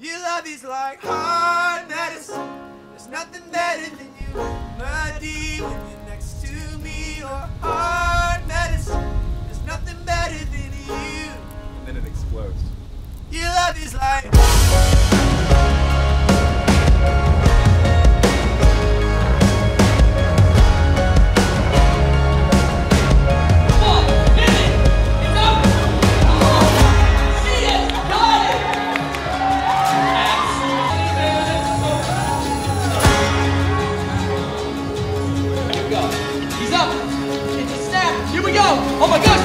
Your love is like hard medicine. There's nothing better than you. Melody when you're next to me. Or hard medicine. There's nothing better than you. And then it explodes. Your love is like. He's up. It's a snap. Here we go. Oh my gosh.